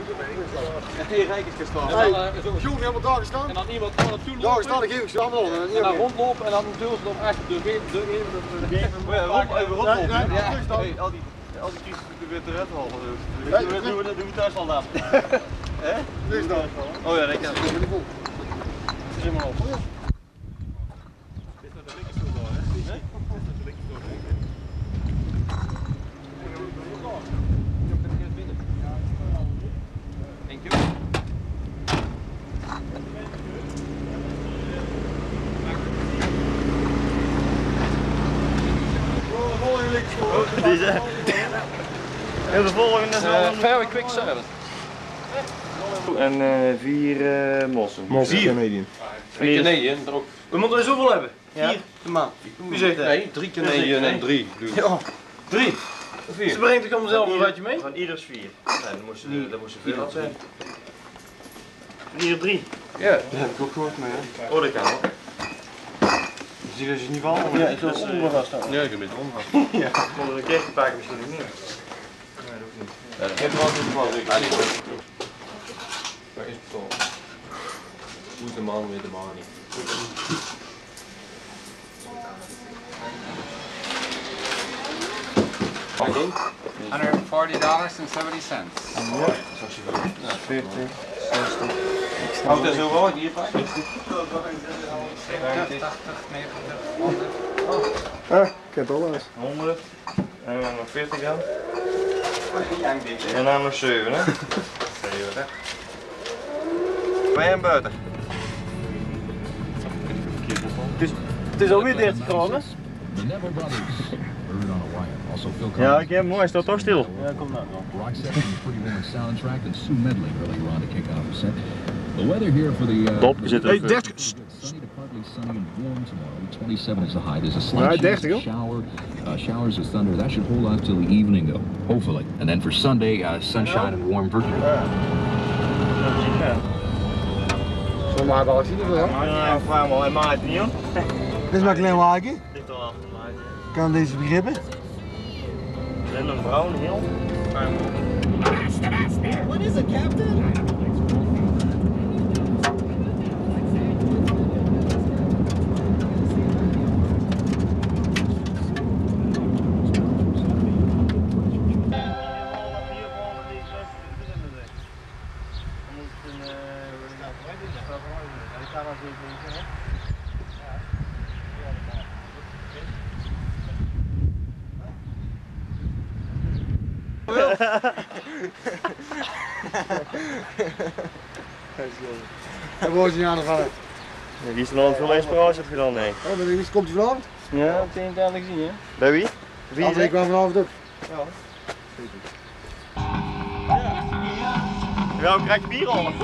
Geen rijkjes staan. Joen, helemaal daar gestaan. En dan iemand gewoon naartoe lopen. Daar staan, dan geef ik ze allemaal. En dan rondlopen en dan deur ze op echt even rondlopen. Al die kiezers weer te redden halen. Dat doen we thuis al dan. Hè? Nu is dat. Oh ja, dat kan. Het is helemaal op. En de volgende is very quick service. En 4 mossen. 4 Canadian. 3 Canadian, er ook. We moeten er zoveel hebben. 4 man. Wie zegt dat? Nee, 3 Canadian en 3. Ja. 3. 4. Ze brengt er zelf een vatje mee? Van ieders 4. Nee, dat moest veel zijn. Ieder 3. Ja, dat heb ik ook gehoord, maar ja. Oh, dat kan wel. Zie je dat je niet valt? Ja, ik zal het onder vast houden. Ja, ik heb het onder vast. Ja, maar een keertje pakken misschien nog niet. Nee, dat hoeft niet. Ja, dat heeft wel goed geval. Waar is het al? Moet de man weer de man niet. $140.70. Ja, zoals je wil. 40, 60. Houdt dat zo wel hier bij? 80, 90, 100. Ah, ik heb het al eens. 100. En dan nog 40 dan. En dan nog 7, hè? 7, hè? Wij en buiten. Het is alweer 30 graden. Ja, ik heb hem mooi, hij staat toch stil. Ja, kom nou dan. Rock set from the Pretty Woman soundtrack and Sue Medley earlier on to kick off the set. The weather here for the Top, we zitten Hey, sunny to partly sunny and warm tomorrow. 27 is the high. There's a slight chance of showers of thunder. That should hold on till the evening though, hopefully. And then for Sunday, sunshine and warm virtually. Zo maar wel zien of wel? Ja, vraag maar, hij maakt het niet hoor. Dit is maar een klein wagen. Ligt al af te maken. Kan deze begrippen? En een bruin heel. What is it, Captain? Dat wordt niet aan de gang. Die is nog veel inspiratie heb je dan, nee. Oh, wie komt hij vanavond? Ja, dat heb je uiteindelijk gezien, hè? Bij wie? Wie is Ik kwam vanavond ook. Ja. Ja, krijg je bier al?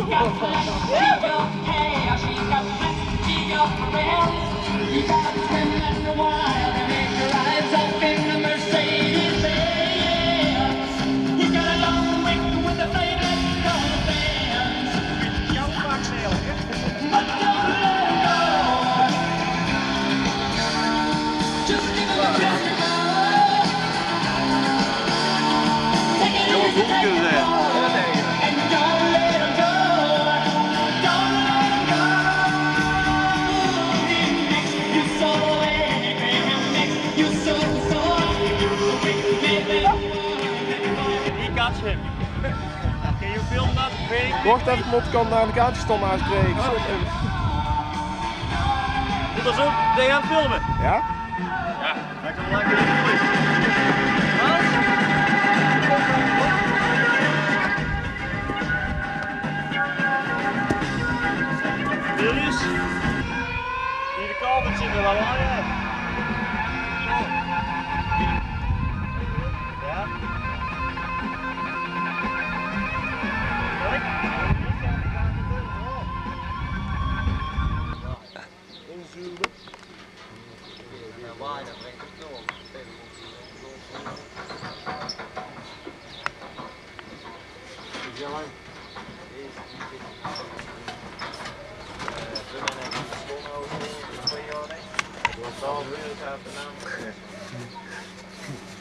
Wacht even, ik kan naar de kaartjesstand aanspreken. Moet dat zo? Ben je aan het filmen? Ja? Ja, dat kan lekker in de Julius? Hier de kabel zit er wel aan, ja. Ja? Inzoomen. Ja, waar, dat brengt het door.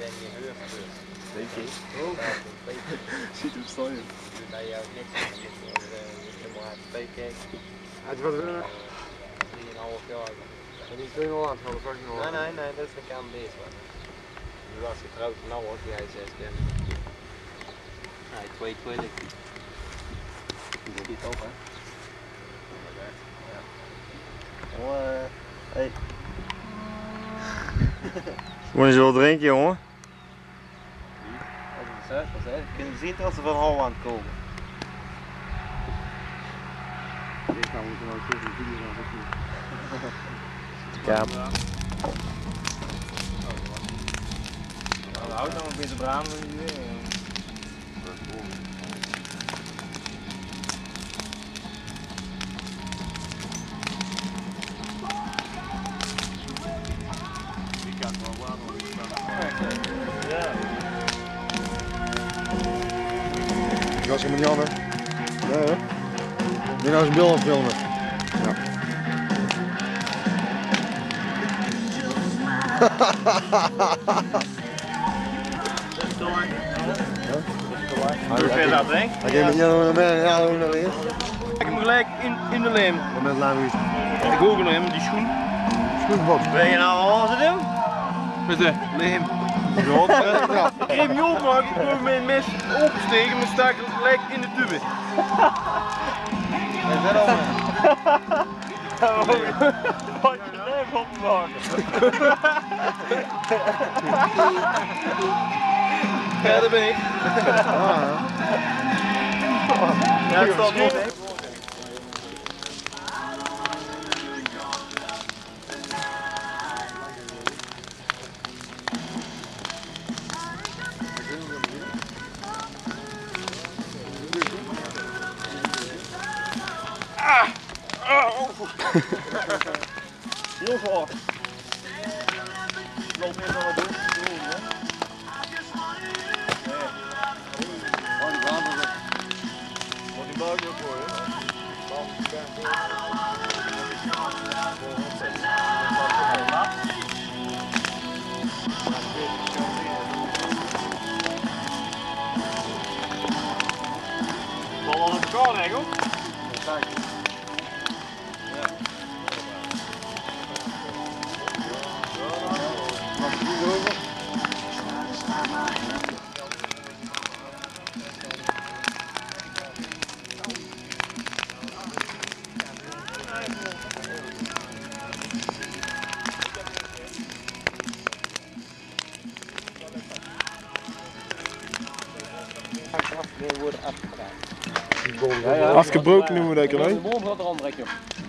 ben je heurgebeurd. Weet je? Ziet hoe staan je. Dat je ook niks aan je moet maar kijken. Uit wat we... 3,5 jaar. En die is 2-0 aan het gaan, dat ik nog. Nee, dat is de Canadees. Nu was getrouwd, nou wordt hij 6 keer. Nee, 22. Die schiet op, hè? Hey. Moet je zo wat drinken, jongen? Wat is het? Kun je zien als ze van Holland komen? Ik ga moeten nou terug in de video gaan. Ja. Nou, houd nou een beetje braam nu. Ik was helemaal niet aan, hè? Nee, hè? Ik ben nou zijn beeld aan het filmen. Ja. Hoe vind je dat, hè? Hij ging met jou naar beneden, ja, hoe naar weer? Ik hem gelijk in de leem. Wat met lang is. Ik google hem, die schoen. Schoenbot. Ben je nou al aan hem? Met de leem. Ja. Ik kreeg hem niet opmaken, ik probeer mijn mes opensteken, maar sta ik gelijk in de tube. En verder al. Wat je de leem opmaken. Ja, daar ben ik. Ja, het staat nog. Heel zwaar. Ik loop eerst nog wat doen. Oh, die water. Wat die buik ook voor je. Zal wel op elkaar leggen hoor. Afgebroken noemen we dat, hè? De boom gaat er aan trekken.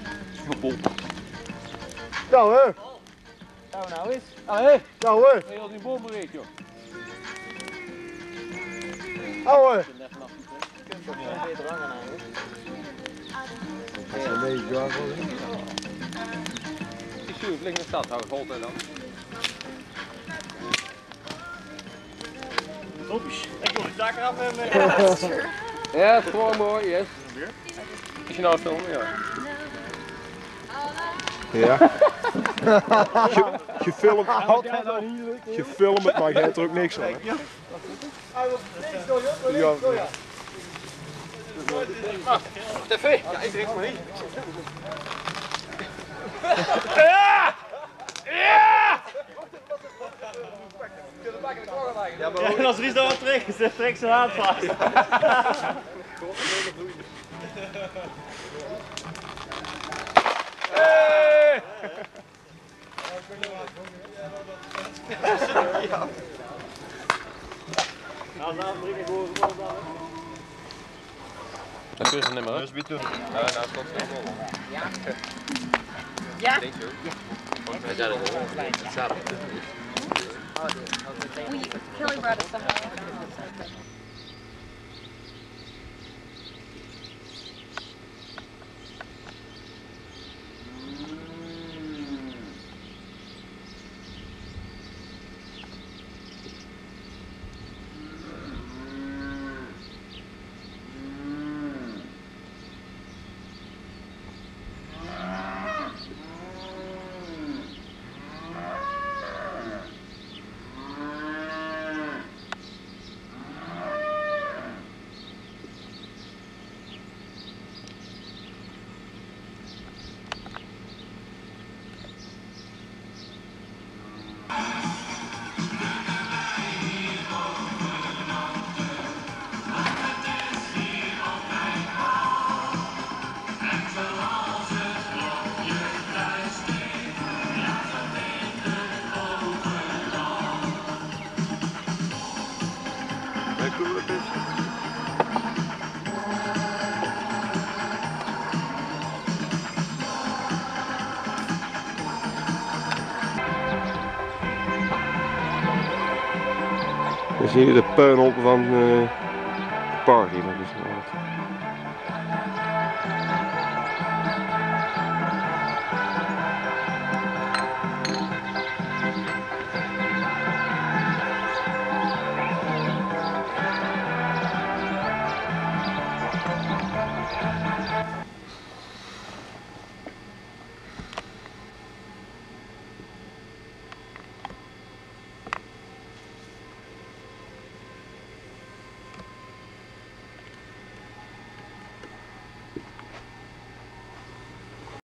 Nou, hè? Nou eens. Ah, hé. Nou, hè? Heel die boom bereid, joh. Nou, hè? Beter langer aan hoor. Nee, ik ga gewoon in. Die stuur flink in de stad, hou het altijd dan. Toppies. Ik wil die taak eraf hebben. Ja, het is gewoon mooi, yes. Is je nou het filmen? Ja. Ja. Je filmt je filmt het, maar je hebt er ook niks van. Hè? Ja. TV! Ja, ik drink maar niet. Ja! En als Ries daar wat trekt, dan trekt zijn haat vast. Dat kun je niet meer, hè? Dus wie doet het? Ja, nou, het komt geen bol. Ja? Denk je ook? Hij zei dat al. Hetzelfde. Kelly brought us some. Dan zie je de puinhoop van Party. Dat is